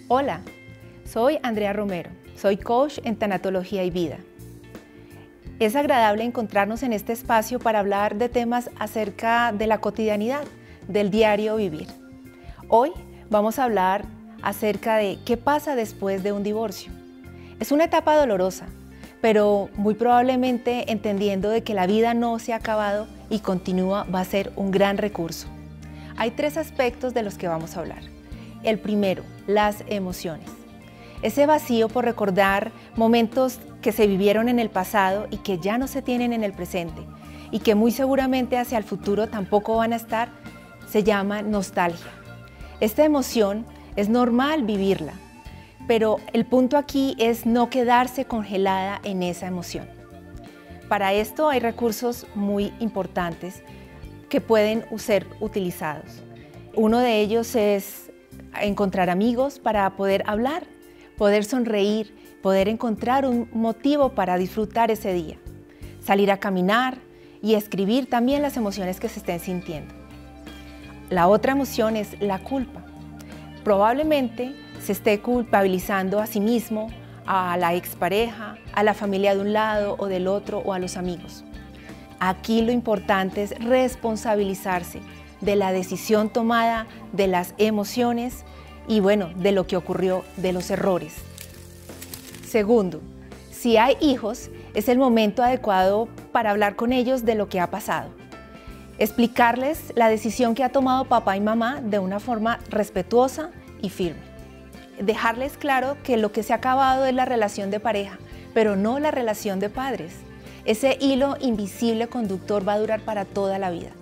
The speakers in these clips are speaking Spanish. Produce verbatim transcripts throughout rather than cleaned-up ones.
Hola, soy Andrea Romero, soy coach en Tanatología y Vida. Es agradable encontrarnos en este espacio para hablar de temas acerca de la cotidianidad, del diario vivir. Hoy vamos a hablar acerca de qué pasa después de un divorcio. Es una etapa dolorosa, pero muy probablemente entendiendo de que la vida no se ha acabado y continúa va a ser un gran recurso. Hay tres aspectos de los que vamos a hablar. El primero, las emociones. Ese vacío por recordar momentos que se vivieron en el pasado y que ya no se tienen en el presente y que muy seguramente hacia el futuro tampoco van a estar, se llama nostalgia. Esta emoción es normal vivirla, pero el punto aquí es no quedarse congelada en esa emoción. Para esto hay recursos muy importantes que pueden ser utilizados. Uno de ellos es encontrar amigos para poder hablar, poder sonreír, poder encontrar un motivo para disfrutar ese día. Salir a caminar y escribir también las emociones que se estén sintiendo. La otra emoción es la culpa. Probablemente se esté culpabilizando a sí mismo, a la expareja, a la familia de un lado o del otro o a los amigos. Aquí lo importante es responsabilizarse de la decisión tomada, de las emociones y bueno, de lo que ocurrió, de los errores. Segundo, si hay hijos, es el momento adecuado para hablar con ellos de lo que ha pasado. Explicarles la decisión que ha tomado papá y mamá de una forma respetuosa y firme. Dejarles claro que lo que se ha acabado es la relación de pareja, pero no la relación de padres. Ese hilo invisible conductor va a durar para toda la vida.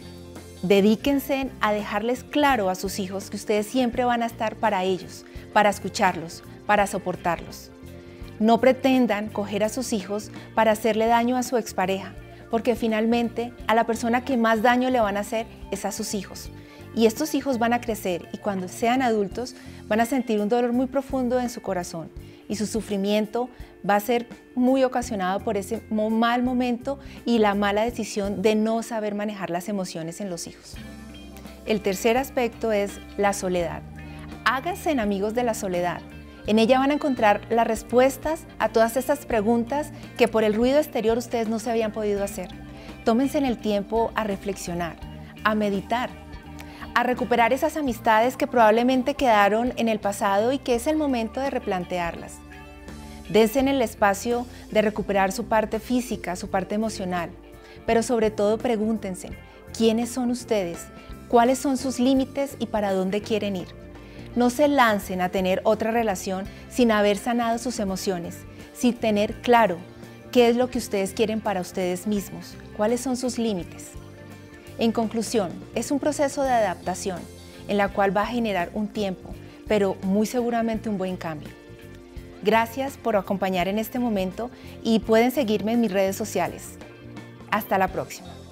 Dedíquense a dejarles claro a sus hijos que ustedes siempre van a estar para ellos, para escucharlos, para soportarlos. No pretendan coger a sus hijos para hacerle daño a su expareja, porque finalmente a la persona que más daño le van a hacer es a sus hijos. Y estos hijos van a crecer y cuando sean adultos van a sentir un dolor muy profundo en su corazón y su sufrimiento va a ser muy ocasionado por ese mal momento y la mala decisión de no saber manejar las emociones en los hijos. El tercer aspecto es la soledad. Háganse amigos de la soledad. En ella van a encontrar las respuestas a todas estas preguntas que por el ruido exterior ustedes no se habían podido hacer. Tómense el tiempo a reflexionar, a meditar, a recuperar esas amistades que probablemente quedaron en el pasado y que es el momento de replantearlas. Dense en el espacio de recuperar su parte física, su parte emocional, pero sobre todo pregúntense, ¿quiénes son ustedes? ¿Cuáles son sus límites y para dónde quieren ir? No se lancen a tener otra relación sin haber sanado sus emociones, sin tener claro qué es lo que ustedes quieren para ustedes mismos, cuáles son sus límites. En conclusión, es un proceso de adaptación en la cual va a generar un tiempo, pero muy seguramente un buen cambio. Gracias por acompañar en este momento y pueden seguirme en mis redes sociales. Hasta la próxima.